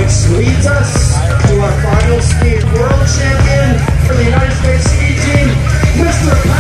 which leads us to our final speed world champion for the United States ski team, Mr.